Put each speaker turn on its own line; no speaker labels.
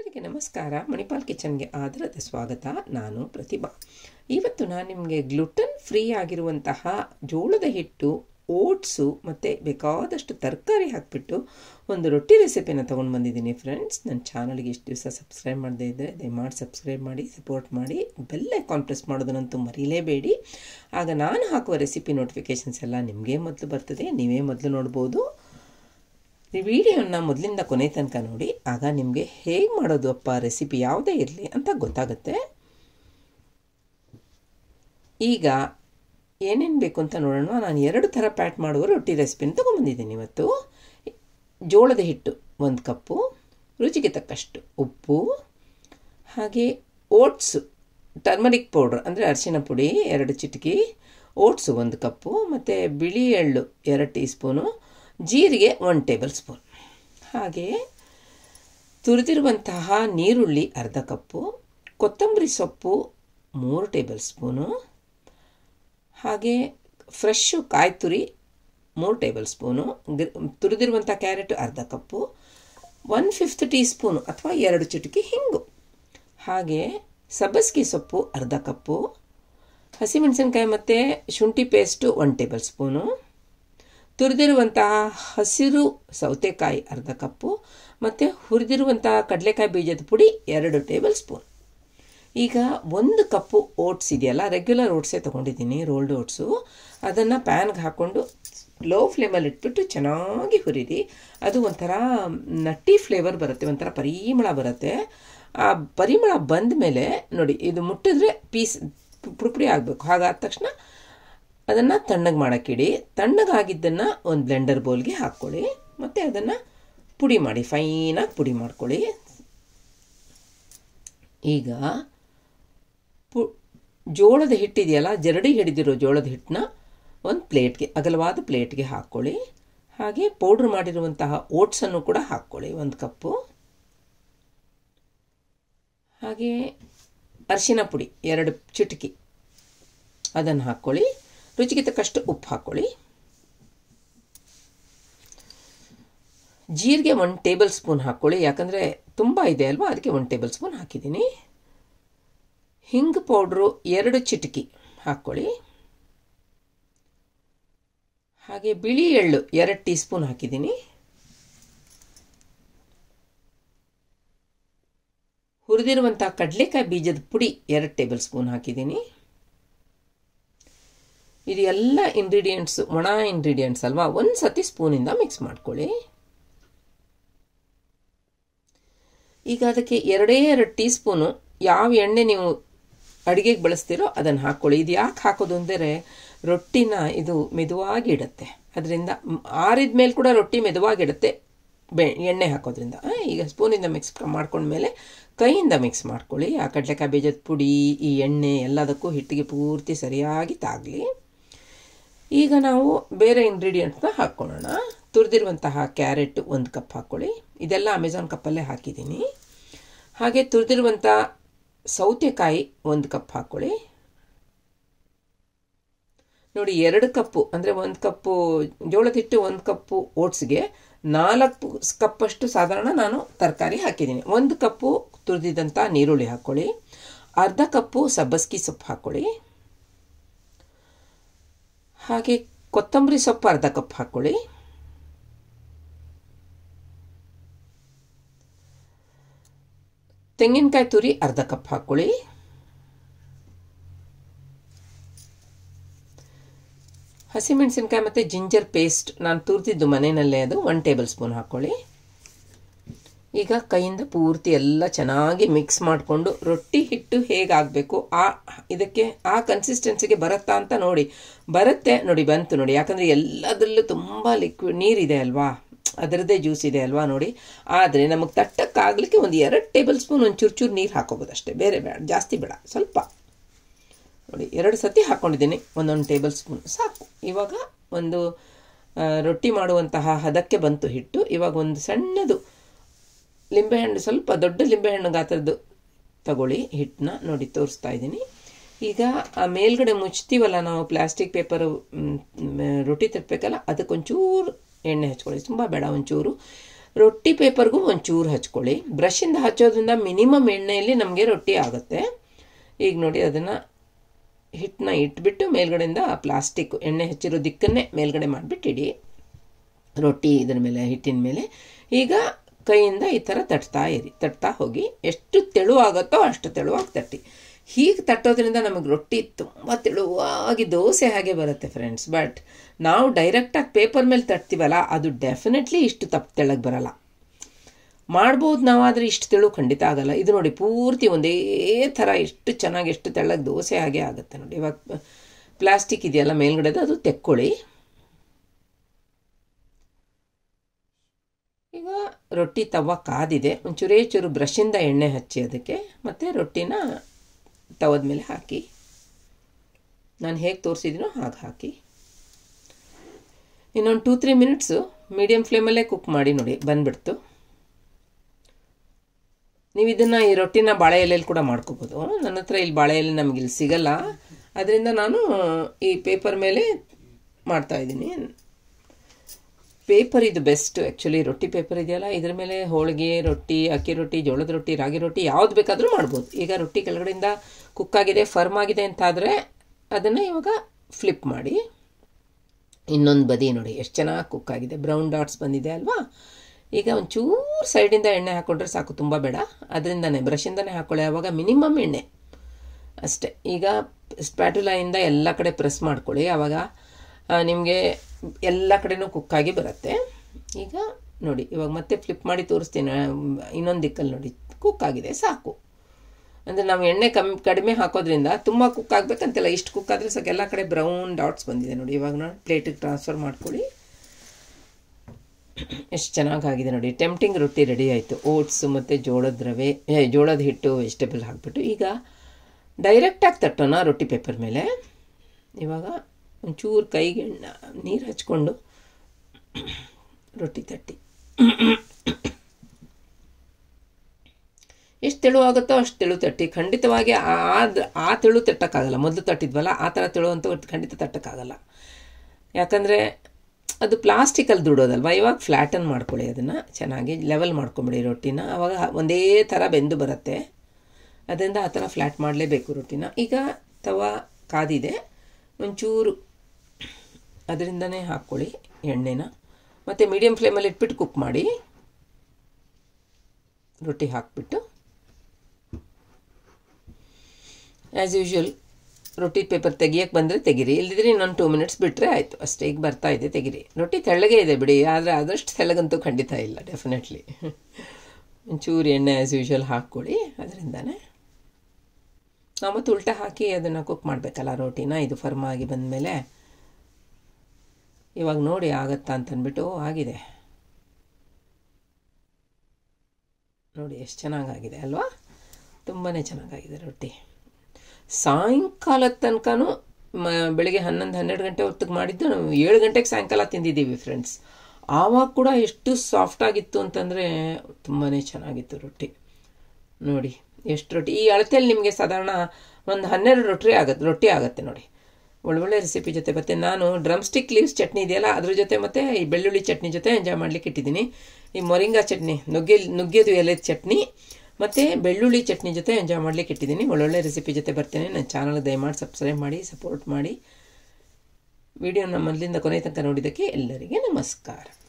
ಎಲ್ಲರಿಗೆ ನಮಸ್ಕಾರ. ಮಣಿಪಾಲ್ ಕಿಚನ್ಗೆ ಆದರದ ಸ್ವಾಗತ. ನಾನು ಪ್ರತಿಭಾ. ಇವತ್ತು ನಾನು ನಿಮಗೆ ಗ್ಲುಟನ್ ಫ್ರೀ ಆಗಿರುವಂತಹ ಜೋಳದ ಹಿಟ್ಟು, ಓಟ್ಸು ಮತ್ತು ಬೇಕಾದಷ್ಟು ತರಕಾರಿ ಹಾಕಿಬಿಟ್ಟು ಒಂದು ರೊಟ್ಟಿ ರೆಸಿಪಿನ ತೊಗೊಂಡು ಬಂದಿದ್ದೀನಿ ಫ್ರೆಂಡ್ಸ್. ನನ್ನ ಚಾನಲ್ಗೆ ಇಷ್ಟು ದಿವಸ ಸಬ್ಸ್ಕ್ರೈಬ್ ಮಾಡದೇ ಇದ್ದರೆ ದಯಮಾಡಿ ಸಬ್ಸ್ಕ್ರೈಬ್ ಮಾಡಿ, ಸಪೋರ್ಟ್ ಮಾಡಿ, ಬೆಲ್ ಐಕಾನ್ ಪ್ರೆಸ್ ಮಾಡೋದನ್ನಂತೂ ಮರೀಲೇಬೇಡಿ. ಆಗ ನಾನು ಹಾಕುವ ರೆಸಿಪಿ ನೋಟಿಫಿಕೇಷನ್ಸ್ ಎಲ್ಲ ನಿಮಗೆ ಮೊದಲು ಬರ್ತದೆ, ನೀವೇ ಮೊದಲು ನೋಡ್ಬೋದು. ಈ ವಿಡಿಯೋನ ಮೊದಲಿಂದ ಕೊನೆ ತನಕ ನೋಡಿ, ಆಗ ನಿಮಗೆ ಹೇಗೆ ಮಾಡೋದು ಅಪ್ಪ ರೆಸಿಪಿ ಯಾವುದೇ ಇರಲಿ ಅಂತ ಗೊತ್ತಾಗುತ್ತೆ. ಈಗ ಏನೇನು ಬೇಕು ಅಂತ ನೋಡೋಣ. ನಾನು 2 ಥರ ಪ್ಯಾಟ್ ಮಾಡುವ ರೊಟ್ಟಿ ರೆಸಿಪಿನ ತೊಗೊಂಬಂದಿದ್ದೀನಿ ಇವತ್ತು. ಜೋಳದ ಹಿಟ್ಟು 1 ಕಪ್ಪು, ರುಚಿಗೆ ತಕ್ಕಷ್ಟು ಉಪ್ಪು, ಹಾಗೆ ಓಟ್ಸು ಟರ್ಮರಿಕ್ ಪೌಡ್ರ್ ಅಂದರೆ ಅರಿಶಿನ ಪುಡಿ 2 ಚಿಟಿಕೆ, ಓಟ್ಸು 1 ಕಪ್ಪು, ಮತ್ತು ಬಿಳಿ ಎಳ್ಳು 2 ಟೀ ಸ್ಪೂನು, ಜೀರಿಗೆ 1 ಟೇಬಲ್ ಸ್ಪೂನ್, ಹಾಗೆ ತುರಿದಿರುವಂತಹ ನೀರುಳ್ಳಿ ಅರ್ಧ ಕಪ್ಪು, ಕೊತ್ತಂಬರಿ ಸೊಪ್ಪು 3 ಟೇಬಲ್ ಸ್ಪೂನು, ಹಾಗೆ ಫ್ರೆಶ್ಶು ಕಾಯಿ ತುರಿ 3 ಟೇಬಲ್ ಸ್ಪೂನು, ತುರಿದಿರುವಂಥ ಕ್ಯಾರೆಟ್ ಅರ್ಧ ಕಪ್ಪು, 1/5 ಟೀ ಸ್ಪೂನು ಅಥವಾ 2 ಚಿಟಿಕೆ ಹಿಂಗು, ಹಾಗೆ ಸಬ್ಬಸಿಗೆ ಸೊಪ್ಪು ಅರ್ಧ ಕಪ್ಪು, ಹಸಿಮೆಣಸಿನ್ಕಾಯಿ ಮತ್ತು ಶುಂಠಿ ಪೇಸ್ಟು 1 ಟೇಬಲ್ ಸ್ಪೂನು, ತುರಿದಿರುವಂತಹ ಹಸಿರು ಸೌತೆಕಾಯಿ ಅರ್ಧ ಕಪ್ಪು, ಮತ್ತು ಹುರಿದಿರುವಂತಹ ಕಡಲೆಕಾಯಿ ಬೀಜದ ಪುಡಿ 2 ಟೇಬಲ್ ಸ್ಪೂನ್. ಈಗ 1 ಕಪ್ಪು ಓಟ್ಸ್ ಇದೆಯಲ್ಲ, ರೆಗ್ಯುಲರ್ ಓಟ್ಸೇ ತೊಗೊಂಡಿದ್ದೀನಿ, ರೋಲ್ಡ್ ಓಟ್ಸು. ಅದನ್ನು ಪ್ಯಾನ್ಗೆ ಹಾಕ್ಕೊಂಡು ಲೋ ಫ್ಲೇಮಲ್ಲಿ ಇಟ್ಬಿಟ್ಟು ಚೆನ್ನಾಗಿ ಹುರಿರಿ. ಅದು ಒಂಥರ ನಟ್ಟಿ ಫ್ಲೇವರ್ ಬರುತ್ತೆ, ಒಂಥರ ಪರಿಮಳ ಬರುತ್ತೆ. ಆ ಪರಿಮಳ ಬಂದ ಮೇಲೆ ನೋಡಿ, ಇದು ಮುಟ್ಟಿದ್ರೆ ಪೀಸ್ ಪುಡಿ ಆಗಬೇಕು. ಹಾಗಾದ ತಕ್ಷಣ ಅದನ್ನು ತಣ್ಣಗೆ ಮಾಡೋಕ್ಕಿಡಿ. ತಣ್ಣಗಾಗಿದ್ದನ್ನು ಒಂದು ಬ್ಲೆಂಡರ್ ಬೌಲ್ಗೆ ಹಾಕ್ಕೊಳ್ಳಿ, ಮತ್ತು ಅದನ್ನು ಪುಡಿ ಮಾಡಿ, ಫೈನಾಗಿ ಪುಡಿ ಮಾಡ್ಕೊಳ್ಳಿ. ಈಗ ಜೋಳದ ಹಿಟ್ಟಿದೆಯಲ್ಲ, ಜರಡಿ ಹಿಡಿದಿರೋ ಜೋಳದ ಹಿಟ್ಟನ್ನ ಒಂದು ಪ್ಲೇಟ್ಗೆ, ಅಗಲವಾದ ಪ್ಲೇಟ್ಗೆ ಹಾಕ್ಕೊಳ್ಳಿ. ಹಾಗೆ ಪೌಡ್ರ್ ಮಾಡಿರುವಂತಹ ಓಟ್ಸನ್ನು ಕೂಡ ಹಾಕ್ಕೊಳ್ಳಿ 1 ಕಪ್ಪು. ಹಾಗೆ ಅರಿಶಿನ ಪುಡಿ 2 ಚಿಟಿಕೆ ಅದನ್ನು ಹಾಕ್ಕೊಳ್ಳಿ. ರುಚಿಗೆ ತಕ್ಕಷ್ಟು ಉಪ್ಪು ಹಾಕ್ಕೊಳ್ಳಿ. ಜೀರಿಗೆ 1 ಟೇಬಲ್ ಸ್ಪೂನ್ ಹಾಕ್ಕೊಳ್ಳಿ, ಯಾಕಂದರೆ ತುಂಬ ಇದೆ ಅಲ್ವಾ, ಅದಕ್ಕೆ 1 ಟೇಬಲ್ ಸ್ಪೂನ್ ಹಾಕಿದ್ದೀನಿ. ಹಿಂಗು ಪೌಡ್ರು 2 ಚಿಟಿಕೆ ಹಾಕ್ಕೊಳ್ಳಿ. ಹಾಗೆ ಬಿಳಿ ಎಳ್ಳು 2 ಟೀ ಸ್ಪೂನ್ ಹಾಕಿದ್ದೀನಿ. ಹುರಿದಿರುವಂಥ ಕಡಲೆಕಾಯಿ ಬೀಜದ ಪುಡಿ 2 ಟೇಬಲ್ ಸ್ಪೂನ್ ಹಾಕಿದ್ದೀನಿ. ಇದು ಎಲ್ಲ ಇಂಗ್ರೀಡಿಯೆಂಟ್ಸು ಒಣ ಇಂಗ್ರೀಡಿಯೆಂಟ್ಸ್ ಅಲ್ವಾ, 1 ಸತಿ ಸ್ಪೂನಿಂದ ಮಿಕ್ಸ್ ಮಾಡ್ಕೊಳ್ಳಿ. ಈಗ ಅದಕ್ಕೆ 2 ಟೀ ಸ್ಪೂನು ಯಾವ ಎಣ್ಣೆ ನೀವು ಅಡುಗೆಗೆ ಬಳಸ್ತೀರೋ ಅದನ್ನು ಹಾಕ್ಕೊಳ್ಳಿ. ಇದು ಯಾಕೆ ಹಾಕೋದು ಅಂದರೆ ರೊಟ್ಟಿನ ಇದು ಮೆದುವಾಗಿ ಇಡುತ್ತೆ, ಅದರಿಂದ ಆರಿದ ಮೇಲೆ ಕೂಡ ರೊಟ್ಟಿ ಮೆದುವಾಗಿಡುತ್ತೆ ಎಣ್ಣೆ ಹಾಕೋದ್ರಿಂದ. ಈಗ ಸ್ಪೂನಿಂದ ಮಿಕ್ಸ್ ಮಾಡ್ಕೊಂಡ್ಮೇಲೆ ಕೈಯಿಂದ ಮಿಕ್ಸ್ ಮಾಡ್ಕೊಳ್ಳಿ. ಆ ಕಡಲೆಕಾಯಿ ಬೀಜದ ಪುಡಿ, ಈ ಎಣ್ಣೆ ಎಲ್ಲದಕ್ಕೂ ಹಿಟ್ಟಿಗೆ ಪೂರ್ತಿ ಸರಿಯಾಗಿ ತಾಗಲಿ. ಈಗ ನಾವು ಬೇರೆ ಇಂಗ್ರೀಡಿಯೆಂಟ್ಸ್ನ ಹಾಕ್ಕೊಳ್ಳೋಣ. ತುರಿದಿರುವಂತಹ ಕ್ಯಾರೆಟ್ 1 ಕಪ್ ಹಾಕ್ಕೊಳ್ಳಿ. ಇದೆಲ್ಲ ಅಮೆಝಾನ್ ಕಪ್ಪಲ್ಲೇ ಹಾಕಿದ್ದೀನಿ. ಹಾಗೆ ತುರಿದಿರುವಂಥ ಸೌತೆಕಾಯಿ 1 ಕಪ್ ಹಾಕ್ಕೊಳ್ಳಿ. ನೋಡಿ, 2 ಕಪ್ಪು ಅಂದರೆ 1 ಕಪ್ಪು ಜೋಳದ ಹಿಟ್ಟು, 1 ಕಪ್ಪು ಓಟ್ಸ್ಗೆ 4 ಕಪ್ಪಷ್ಟು ಸಾಧಾರಣ ನಾನು ತರಕಾರಿ ಹಾಕಿದ್ದೀನಿ. 1 ಕಪ್ಪು ತುರಿದಿದ್ದಂಥ ನೀರುಳ್ಳಿ ಹಾಕ್ಕೊಳ್ಳಿ. ಅರ್ಧ ಕಪ್ಪು ಸಬ್ಬಸಿಗೆ ಸೊಪ್ಪು ಹಾಕ್ಕೊಳ್ಳಿ. ಹಾಗೆ ಕೊತ್ತಂಬರಿ ಸೊಪ್ಪು ಅರ್ಧ ಕಪ್ ಹಾಕ್ಕೊಳ್ಳಿ. ತೆಂಗಿನಕಾಯಿ ತುರಿ ಅರ್ಧ ಕಪ್ ಹಾಕ್ಕೊಳ್ಳಿ. ಹಸಿಮೆಣಸಿನ್ಕಾಯಿ ಮತ್ತು ಜಿಂಜರ್ ಪೇಸ್ಟ್ ನಾನು ತುರಿದಿದ್ದು ಮನೆಯಲ್ಲೇ, ಅದು 1 ಟೇಬಲ್ ಸ್ಪೂನ್ ಹಾಕ್ಕೊಳ್ಳಿ. ಈಗ ಕೈಯಿಂದ ಪೂರ್ತಿ ಎಲ್ಲ ಚೆನ್ನಾಗಿ ಮಿಕ್ಸ್ ಮಾಡಿಕೊಂಡು ರೊಟ್ಟಿ ಹಿಟ್ಟು ಹೇಗಾಗಬೇಕು ಇದಕ್ಕೆ ಆ ಕನ್ಸಿಸ್ಟೆನ್ಸಿಗೆ ಬರುತ್ತಾ ಅಂತ ನೋಡಿ. ಬರುತ್ತೆ ನೋಡಿ, ಬಂತು ನೋಡಿ. ಯಾಕಂದರೆ ಎಲ್ಲದರಲ್ಲೂ ತುಂಬ ಲಿಕ್ವಿಡ್ ನೀರಿದೆ ಅಲ್ವಾ, ಅದರದ್ದೇ ಜ್ಯೂಸ್ ಇದೆ ಅಲ್ವಾ ನೋಡಿ. ಆದರೆ ನಮಗೆ ತಟ್ಟಕ್ಕಾಗಲಿಕ್ಕೆ ಒಂದು 2 ಟೇಬಲ್ ಸ್ಪೂನ್ ಒಂದು ಚೂರು ನೀರು ಹಾಕೋಬೋದು ಅಷ್ಟೇ, ಬೇರೆ ಬೇಡ, ಜಾಸ್ತಿ ಬೇಡ, ಸ್ವಲ್ಪ ನೋಡಿ. 2 ಸತಿ ಹಾಕ್ಕೊಂಡಿದ್ದೀನಿ, 1 ಟೇಬಲ್ ಸ್ಪೂನ್ ಸಾಕು. ಇವಾಗ ಒಂದು ರೊಟ್ಟಿ ಮಾಡುವಂತಹ ಹದಕ್ಕೆ ಬಂತು ಹಿಟ್ಟು. ಇವಾಗ ಒಂದು ಸಣ್ಣದು ಲಿಂಬೆಹಣ್ಣು, ಸ್ವಲ್ಪ ದೊಡ್ಡ ಲಿಂಬೆಹಣ್ಣು ಗಾತ್ರದ್ದು ತಗೊಳ್ಳಿ ಹಿಟ್ಟನ್ನ, ನೋಡಿ ತೋರಿಸ್ತಾ ಇದ್ದೀನಿ. ಈಗ ಆ ಮೇಲ್ಗಡೆ ಮುಚ್ತೀವಲ್ಲ ನಾವು, ಪ್ಲಾಸ್ಟಿಕ್ ಪೇಪರು ರೊಟ್ಟಿ ತಟ್ಟಬೇಕಲ್ಲ, ಅದಕ್ಕೊಂಚೂರು ಎಣ್ಣೆ ಹಚ್ಕೊಳ್ಳಿ, ತುಂಬ ಬೇಡ, ಒಂಚೂರು ರೊಟ್ಟಿ ಪೇಪರ್ಗೂ ಒಂಚೂರು ಹಚ್ಕೊಳ್ಳಿ. ಬ್ರಷಿಂದ ಹಚ್ಚೋದ್ರಿಂದ ಮಿನಿಮಮ್ ಎಣ್ಣೆಯಲ್ಲಿ ನಮಗೆ ರೊಟ್ಟಿ ಆಗುತ್ತೆ. ಈಗ ನೋಡಿ ಅದನ್ನು ಹಿಟ್ಟನ್ನ ಇಟ್ಬಿಟ್ಟು ಮೇಲ್ಗಡೆಯಿಂದ ಪ್ಲಾಸ್ಟಿಕ್ ಎಣ್ಣೆ ಹಚ್ಚಿರೋ ದಿಕ್ಕನ್ನೇ ಮೇಲ್ಗಡೆ ಮಾಡಿಬಿಟ್ಟು ಇಡಿ ರೊಟ್ಟಿ ಇದ್ರ ಮೇಲೆ, ಹಿಟ್ಟಿನ ಮೇಲೆ. ಈಗ ಕೈಯಿಂದ ಈ ಥರ ತಟ್ತಾ ಹೋಗಿ. ಎಷ್ಟು ತೆಳುವಾಗುತ್ತೋ ಅಷ್ಟು ತೆಳುವಾಗಿ ತಟ್ಟಿ. ಹೀಗೆ ತಟ್ಟೋದ್ರಿಂದ ನಮಗೆ ರೊಟ್ಟಿ ತುಂಬ ತೆಳುವಾಗಿ ದೋಸೆ ಹಾಗೆ ಬರುತ್ತೆ ಫ್ರೆಂಡ್ಸ್. ಬಟ್ ನಾವು ಡೈರೆಕ್ಟಾಗಿ ಪೇಪರ್ ಮೇಲೆ ತಟ್ತೀವಲ್ಲ, ಅದು ಡೆಫಿನೆಟ್ಲಿ ಇಷ್ಟು ತೆಳ್ಳಗೆ ಬರಲ್ಲ. ಮಾಡ್ಬೋದು ನಾವು, ಆದರೆ ಇಷ್ಟು ತೆಳು ಖಂಡಿತ ಆಗಲ್ಲ. ಇದು ನೋಡಿ ಪೂರ್ತಿ ಒಂದೇ ಥರ ಎಷ್ಟು ಚೆನ್ನಾಗಿ ಎಷ್ಟು ತೆಳ್ಳಗೆ ದೋಸೆ ಹಾಗೆ ಆಗುತ್ತೆ ನೋಡಿ. ಇವಾಗ ಪ್ಲಾಸ್ಟಿಕ್ ಇದೆಯಲ್ಲ ಮೇಲ್ಗಡೆದು, ಅದು ತೆಕ್ಕೊಳ್ಳಿ. ಈಗ ರೊಟ್ಟಿ ತವ ಕಾದಿದೆ. ಚೂರು ಬ್ರಷಿಂದ ಎಣ್ಣೆ ಹಚ್ಚಿ ಅದಕ್ಕೆ, ಮತ್ತು ರೊಟ್ಟಿನ ತವದ ಮೇಲೆ ಹಾಕಿ. ನಾನು ಹೇಗೆ ತೋರಿಸಿದ್ದೀನೋ ಹಾಗೆ ಹಾಕಿ. ಇನ್ನೊಂದು 2-3 ಮಿನಿಟ್ಸು ಮೀಡಿಯಮ್ ಫ್ಲೇಮಲ್ಲೇ ಕುಕ್ ಮಾಡಿ ನೋಡಿ, ಬಂದ್ಬಿಡ್ತು. ನೀವು ಇದನ್ನು ಈ ರೊಟ್ಟಿನ ಬಾಳೆ ಎಲೆಯಲ್ಲಿ ಕೂಡ ಮಾಡ್ಕೋಬೋದು. ನನ್ನ ಹತ್ರ ಇಲ್ಲಿ ಬಾಳೆ ಎಲೆ ನಮಗೆ ಇಲ್ಲಿ ಸಿಗಲ್ಲ, ಅದರಿಂದ ನಾನು ಈ ಪೇಪರ್ ಮೇಲೆ ಮಾಡ್ತಾಯಿದ್ದೀನಿ. ಪೇಪರ್ ಇದು ಬೆಸ್ಟ್ ಆ್ಯಕ್ಚುಲಿ. ರೊಟ್ಟಿ ಪೇಪರ್ ಇದೆಯಲ್ಲ, ಇದ್ರ ಮೇಲೆ ಹೋಳಿಗೆ, ರೊಟ್ಟಿ, ಅಕ್ಕಿ ರೊಟ್ಟಿ, ಜೋಳದ ರೊಟ್ಟಿ, ರಾಗಿ ರೊಟ್ಟಿ ಯಾವ್ದು ಬೇಕಾದರೂ ಮಾಡ್ಬೋದು. ಈಗ ರೊಟ್ಟಿ ಕೆಳಗಡೆಯಿಂದ ಕುಕ್ಕಾಗಿದೆ, ಫರ್ಮ್ ಆಗಿದೆ ಅಂತಾದರೆ ಅದನ್ನು ಇವಾಗ ಫ್ಲಿಪ್ ಮಾಡಿ. ಇನ್ನೊಂದು ಬದಿ ನೋಡಿ ಎಷ್ಟು ಚೆನ್ನಾಗಿ ಕುಕ್ಕಾಗಿದೆ, ಬ್ರೌನ್ ಡಾಟ್ಸ್ ಬಂದಿದೆ ಅಲ್ವಾ. ಈಗ ಒಂಚೂರು ಸೈಡಿಂದ ಎಣ್ಣೆ ಹಾಕ್ಕೊಂಡ್ರೆ ಸಾಕು, ತುಂಬ ಬೇಡ. ಅದರಿಂದನೇ ಬ್ರಷಿಂದನೇ ಹಾಕ್ಕೊಳ್ಳಿ. ಆವಾಗ ಮಿನಿಮಮ್ ಎಣ್ಣೆ ಅಷ್ಟೇ. ಈಗ ಸ್ಪ್ಯಾಟುಲಾಯಿಂದ ಎಲ್ಲ ಕಡೆ ಪ್ರೆಸ್ ಮಾಡ್ಕೊಳ್ಳಿ. ಆವಾಗ ನಿಮಗೆ ಎಲ್ಲ ಕಡೆನೂ ಕುಕ್ಕಾಗಿ ಬರುತ್ತೆ. ಈಗ ನೋಡಿ, ಇವಾಗ ಮತ್ತೆ ಫ್ಲಿಪ್ ಮಾಡಿ ತೋರಿಸ್ತೀನಿ. ಇನ್ನೊಂದು ದಿಕ್ಕಲ್ಲಿ ನೋಡಿ ಕುಕ್ಕಾಗಿದೆ, ಸಾಕು. ಅಂದರೆ ನಾವು ಎಣ್ಣೆ ಕಡಿಮೆ ಹಾಕೋದ್ರಿಂದ ತುಂಬ ಕುಕ್ ಆಗಬೇಕಂತಿಲ್ಲ. ಇಷ್ಟು ಕುಕ್ ಆದರೆ ಸಾಕು. ಎಲ್ಲ ಕಡೆ ಬ್ರೌನ್ ಡಾಟ್ಸ್ ಬಂದಿದೆ ನೋಡಿ. ಇವಾಗ ನೋಡಿ ಪ್ಲೇಟಿಗೆ ಟ್ರಾನ್ಸ್ಫರ್ ಮಾಡ್ಕೊಳ್ಳಿ. ಎಷ್ಟು ಚೆನ್ನಾಗಾಗಿದೆ ನೋಡಿ. ಟೆಂಪ್ಟಿಂಗ್ ರೊಟ್ಟಿ ರೆಡಿ ಆಯಿತು. ಓಟ್ಸು ಮತ್ತು ಜೋಳದ ಹಿಟ್ಟು, ವೆಜಿಟೇಬಲ್ ಹಾಕ್ಬಿಟ್ಟು. ಈಗ ಡೈರೆಕ್ಟಾಗಿ ತಟ್ಟೋಣ ರೊಟ್ಟಿ ಪೇಪರ್ ಮೇಲೆ. ಇವಾಗ ಒಂಚೂರು ಕೈಗೆ ನೀರು ಹಚ್ಕೊಂಡು ರೊಟ್ಟಿ ತಟ್ಟಿ. ಎಷ್ಟು ತೆಳು ಆಗುತ್ತೋ ಅಷ್ಟು ತೆಳು ತಟ್ಟಿ. ಖಂಡಿತವಾಗಿ ಆ ತೆಳು ತಟ್ಟಕ್ಕಾಗಲ್ಲ. ಮೊದಲು ತಟ್ಟಿದ್ವಲ್ಲ ಆ ಥರ ತೆಳು ಅಂತೂ ಖಂಡಿತ ತಟ್ಟಕ್ಕಾಗಲ್ಲ. ಯಾಕಂದರೆ ಅದು ಪ್ಲಾಸ್ಟಿಕಲ್ಲಿ ದುಡೋದಲ್ವ. ಇವಾಗ ಫ್ಲ್ಯಾಟನ್ ಮಾಡ್ಕೊಳ್ಳಿ, ಅದನ್ನು ಚೆನ್ನಾಗಿ ಲೆವೆಲ್ ಮಾಡ್ಕೊಂಬಿಡಿ ರೊಟ್ಟಿನ. ಆವಾಗ ಒಂದೇ ಥರ ಬೆಂದು ಬರುತ್ತೆ. ಅದರಿಂದ ಆ ಥರ ಫ್ಲ್ಯಾಟ್ ಮಾಡಲೇಬೇಕು ರೊಟ್ಟಿನ. ಈಗ ತವ ಕಾದಿದೆ, ಒಂಚೂರು ಅದರಿಂದನೇ ಹಾಕ್ಕೊಳ್ಳಿ ಎಣ್ಣೆನ. ಮತ್ತು ಮೀಡಿಯಮ್ ಫ್ಲೇಮಲ್ಲಿ ಇಟ್ಬಿಟ್ಟು ಕುಕ್ ಮಾಡಿ. ರೊಟ್ಟಿ ಹಾಕ್ಬಿಟ್ಟು ಆ್ಯಸ್ ಯೂಶ್ವಲ್ ರೊಟ್ಟಿ ಪೇಪರ್ ತೆಗಿಯೋಕ್ಕೆ ಬಂದರೆ ತೆಗಿರಿ, ಇಲ್ಲದಿದ್ರೆ ಇನ್ನೊಂದು 2 ಮಿನಿಟ್ಸ್ ಬಿಟ್ಟರೆ ಆಯಿತು ಅಷ್ಟೇ. ಈಗ ಬರ್ತಾ ಇದೆ, ತೆಗಿರಿ. ರೊಟ್ಟಿ ತೆಳ್ಳಗೆ ಇದೆ ಬಿಡಿ, ಆದರೆ ಆದಷ್ಟು ತೆಳ್ಳಗಂತೂ ಖಂಡಿತ ಇಲ್ಲ ಡೆಫಿನೆಟ್ಲಿ. ಒಂಚೂರು ಎಣ್ಣೆ ಆ್ಯಸ್ ಯೂಶ್ವಲ್ ಹಾಕ್ಕೊಳ್ಳಿ. ಅದರಿಂದನೇ ನಾವು ಮತ್ತೆ ಉಲ್ಟಾ ಹಾಕಿ ಅದನ್ನು ಕುಕ್ ಮಾಡಬೇಕಲ್ಲ ರೋಟಿನ. ಇದು ಫರ್ಮ್ ಆಗಿ ಬಂದಮೇಲೆ ಇವಾಗ ನೋಡಿ ಆಗುತ್ತಾ ಅಂತಂದ್ಬಿಟ್ಟು ಆಗಿದೆ ನೋಡಿ. ಎಷ್ಟು ಚೆನ್ನಾಗಾಗಿದೆ ಅಲ್ವಾ. ತುಂಬಾ ಚೆನ್ನಾಗಾಗಿದೆ ರೊಟ್ಟಿ. ಸಾಯಂಕಾಲದ ತನಕನೂ ಬೆಳಿಗ್ಗೆ 11-12 ಗಂಟೆ ಹೊತ್ತಿಗೆ ಮಾಡಿದ್ದು ನಾವು 7 ಗಂಟೆಗೆ ಸಾಯಂಕಾಲ ತಿಂದಿದ್ದೀವಿ ಫ್ರೆಂಡ್ಸ್. ಆವಾಗ ಕೂಡ ಎಷ್ಟು ಸಾಫ್ಟಾಗಿತ್ತು ಅಂತಂದರೆ ತುಂಬಾ ಚೆನ್ನಾಗಿತ್ತು ರೊಟ್ಟಿ. ನೋಡಿ ಎಷ್ಟು ರೊಟ್ಟಿ. ಈ ಅಳತೆಯಲ್ಲಿ ನಿಮಗೆ ಸಾಧಾರಣ ಒಂದು 12 ರೊಟ್ಟಿ ಆಗುತ್ತೆ ನೋಡಿ. ಒಳ್ಳೊಳ್ಳೆ ರೆಸಿಪಿ ಜೊತೆ. ಮತ್ತು ನಾನು ಡ್ರಮ್ ಸ್ಟಿಕ್ ಲೀವ್ಸ್ ಚಟ್ನಿ ಇದೆಯಲ್ಲ ಅದ್ರ ಜೊತೆ ಮತ್ತು ಈ ಬೆಳ್ಳುಳ್ಳಿ ಚಟ್ನಿ ಜೊತೆ ಎಂಜಾಯ್ ಮಾಡಲಿಕ್ಕೆ ಇಟ್ಟಿದ್ದೀನಿ. ಈ ಮೊರಿಂಗಾ ಚಟ್ನಿ, ನುಗ್ಗೆದು ಎಲೆ ಚಟ್ನಿ ಮತ್ತು ಬೆಳ್ಳುಳ್ಳಿ ಚಟ್ನಿ ಜೊತೆ ಎಂಜಾಯ್ ಮಾಡಲಿಕ್ಕೆ ಇಟ್ಟಿದ್ದೀನಿ. ಒಳ್ಳೊಳ್ಳೆ ರೆಸಿಪಿ ಜೊತೆ ಬರ್ತೇನೆ. ನನ್ನ ಚಾನಲ್ಗೆ ದಯಮಾಡಿ ಸಬ್ಸ್ಕ್ರೈಬ್ ಮಾಡಿ, ಸಪೋರ್ಟ್ ಮಾಡಿ. ವಿಡಿಯೋನ ಮೊದಲಿಂದ ಕೊನೆ ತನಕ ನೋಡಿದ್ದಕ್ಕೆ ಎಲ್ಲರಿಗೆ ನಮಸ್ಕಾರ.